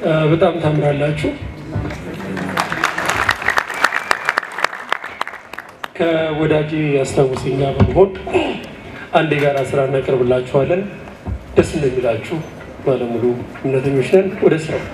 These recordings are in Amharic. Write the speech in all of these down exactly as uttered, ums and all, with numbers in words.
በጣም ታምራላችሁ ከወዳጅ ያስታውሰኛ በመሆን አንዴ ጋር ስራ እናቀርብላችኋለን ደስ እንደሚላችሁ ባለሙሉ እምነተኞች ነን ወደ ስራው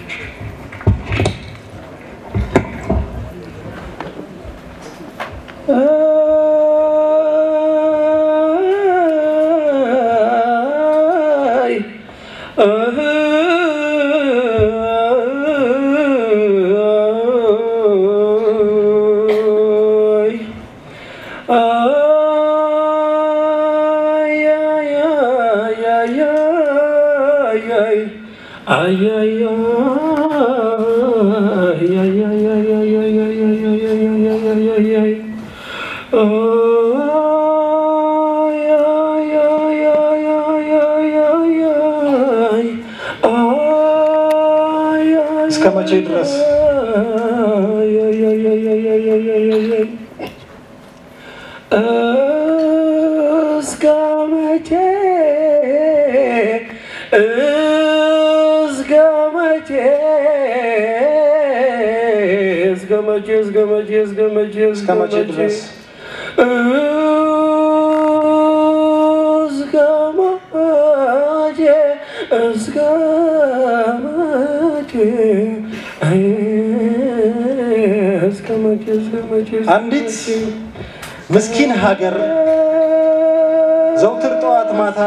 እስከመቼ ድረስ እስከመቼ እስከመቼ እስከመቼ እስከመቼ እስከመቼ እስከመቼ ድረስ አንዲት ምስኪን ሀገር ዘውትር ጠዋት ማታ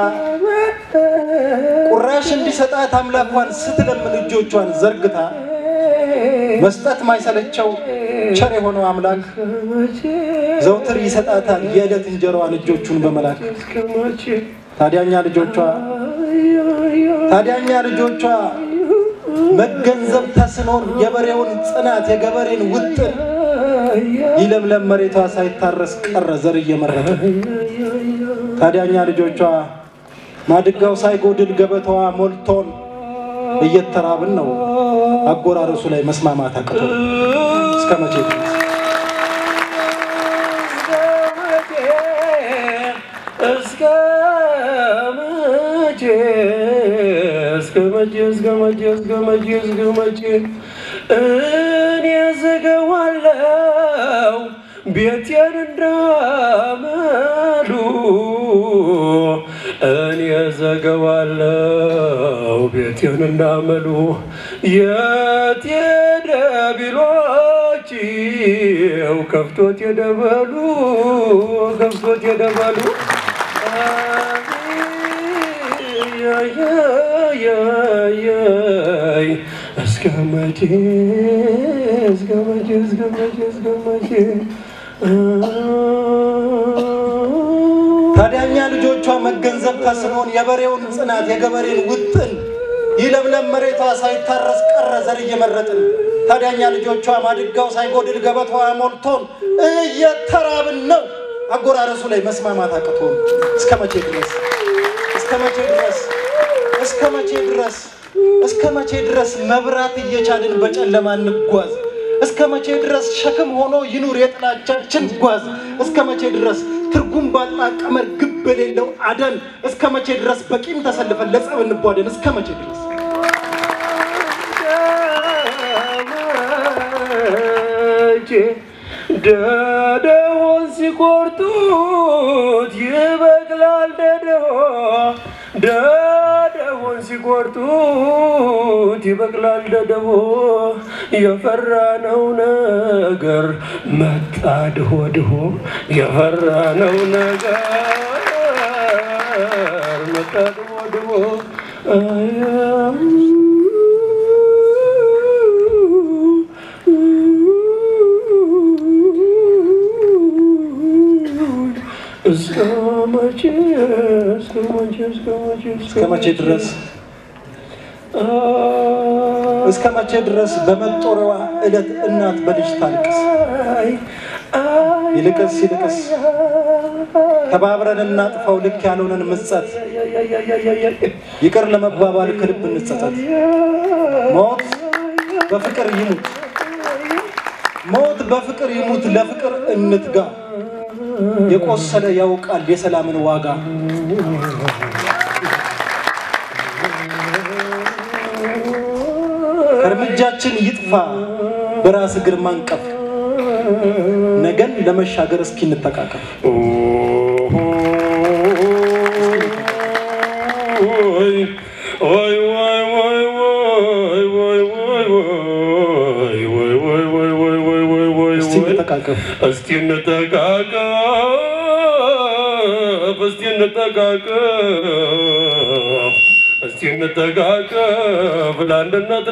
ቁራሽ እንዲሰጣት አምላኳን ስትለምን እጆቿን ዘርግታ መስጠት ማይሰለቸው ቸር የሆነው አምላክ ዘውትር ይሰጣታል የዕለት እንጀራዋን እጆቹን በመላክ ታዲያኛ ልጆቿ ታዲያኛ ልጆቿ መገንዘብ ተስኖን የበሬውን ጽናት የገበሬን ውጥን ይለምለም መሬቷ ሳይታረስ ቀረ ዘር እየመረጠ ታዲያኛ ልጆቿ ማድጋው ሳይጎድል ገበታዋ ሞልቶን እየተራብን ነው አጎራረሱ ላይ መስማማት አቅቶ እስከመቼ እስከመቼ እስከመቼ እስከመቼ እስከመቼ እስከመቼ እኔ ዘገዋለሁ ቤቴን እንዳመሉ እኔ ዘገዋለሁ ቤቴን እንዳመሉ የት ሄደ ቢሏችሁ ከፍቶት የደበሉ ከፍቶት የደበሉ እስከመቼ እስከመቼ እስከመቼ እስከመቼ ታዲያኛ ልጆቿ መገንዘብ ተስኖን የበሬውን ጽናት የገበሬን ውጥን ይለምለም መሬቷ ሳይታረስ ቀረ ዘር እየመረጥን ታዲያኛ ልጆቿ ማድጋው ሳይጎድል ገበታዋ ሞልቶን እየተራብን ነው አጎራረሱ ላይ መስማማት አቅቶን እስከመቼ ድረስ እስከመቼ ድረስ እስከመቼ ድረስ እስከመቼ ድረስ መብራት እየቻልን በጨለማ እንጓዝ እስከመቼ ድረስ ሸክም ሆኖ ይኑር የጥላቻችን ጓዝ እስከመቼ ድረስ ትርጉም ባጣ ቀመር ግብ የሌለው አደን እስከመቼ ድረስ በቂም ተሰልፈን ለጸብ እንቧደን እስከመቼ ድረስ ደደውን ሲቆርጡት ይበቅላል ደደው ደደውን ሲቆርጡት ይበቅላል ደደው የፈራነው ነገር መጣ ድሆ ድሆ የፈራነው ነገር መጣ ድሆ ድሆ እስከመቼ እስከመቼ እስከመቼ እስከመቼ ድረስ እስከመቼ ድረስ በመጦሪያዋ ዕለት እናት በልጅ ታልቅስ ይልቅስ ይልቅስ ተባብረን እናጥፋው ልክ ያልሆነን ምጸት ይቅር ለመባባል ከልብ እንጸጸት ሞት በፍቅር ይሙት ሞት በፍቅር ይሙት ለፍቅር እንትጋ የቆሰለ ያውቃል የሰላምን ዋጋ እርምጃችን ይጥፋ በራስ እግር ማንቀፍ ነገን ለመሻገር እስኪ እንተቃቀፍ ኦይ ኦይ ኦይ ኦይ ኦይ ኦይ ኦይ ኦይ ኦይ ኦይ ኦይ ኦይ ኦይ እስቲ እንተቃቀፍ እስቲ እንተቃቀፍ እስቲ እንተቃቀፍ እስቲ እንተቃቀፍ ለአንድነት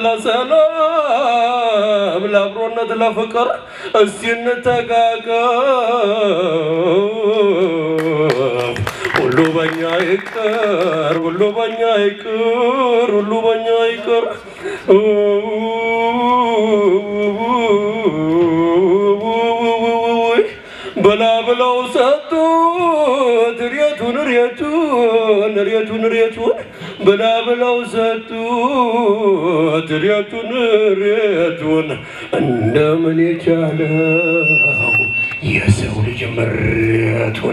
ለሰላም ለአብሮነት ለፍቅር እስቲ እንተቃቀፍ ሁሉ በኛ ይቅር ሁሉ በኛ ይቅር ሁሉ በኛ ይቅር በላ ብለው ሰጡት ሬቱን ሬቱን ሬቱን ሬቱን በላ ብለው ሰጡት ሬቱን ሬቱን እንደምን የቻለው የሰው ልጅ መሬቱን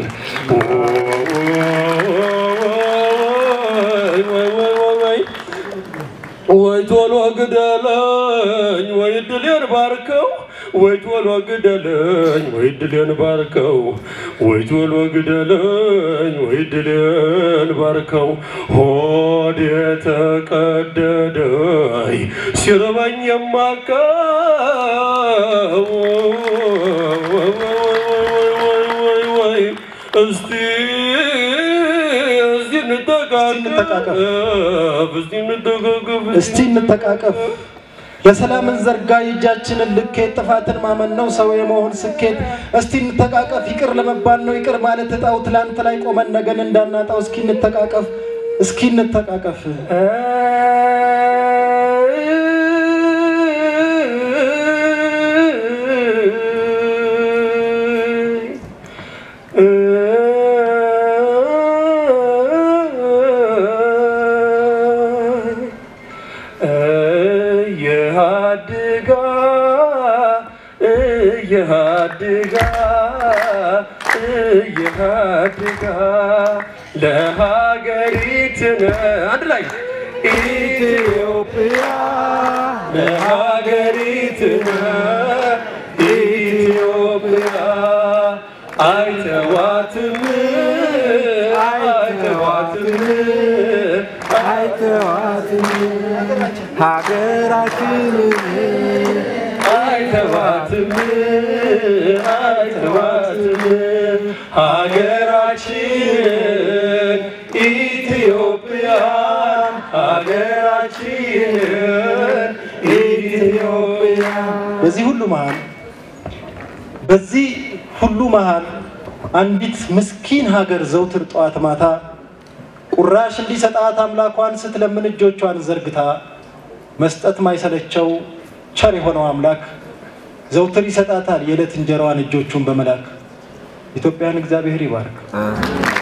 ወይ ቶሎ ግደለኝ ወይ ድሌን ባርከው ወይ ቶሎ ግደለኝ ወይ ድሌን ባርከው ወይ ቶሎ ግደለኝ ወይ ድሌን ባርከው ሆድ የተቀደደይ ሲርበኝ የማቀው እስቲ እስቲ እንተቃቀፍ እስቲ እንተቃቀፍ እስቲ እንተቃቀፍ ለሰላምን ዘርጋ እጃችንን ልኬት ጥፋትን ማመን ነው ሰው የመሆን ስኬት እስቲ እንተቃቀፍ ይቅር ለመባል ነው ይቅር ማለት እጣው ትላንት ላይ ቆመን ነገን እንዳናጣው እስኪ እንተቃቀፍ እስኪ እንተቃቀፍ يهديك يهديك لهاجريتنا عندنا إثيوبيا لهاجريتنا إثيوبيا أيتواتم أيتواتم أيتواتم هاجراتم አይተዋትም አይተዋትም ሀገራችን ኢትዮጵያ ሀገራችን ኢትዮጵያ በዚህ ሁሉ መሃል በዚህ ሁሉ መሃል አንዲት ምስኪን ሀገር ዘውትር ጧት ማታ ቁራሽ እንዲሰጣት አምላኳን ስትለምን እጆቿን ዘርግታ መስጠት ማይሰለቸው ቸር የሆነው አምላክ ዘውትር ይሰጣታል የዕለት እንጀራዋን እጆቹን በመላክ ኢትዮጵያን እግዚአብሔር ይባርክ።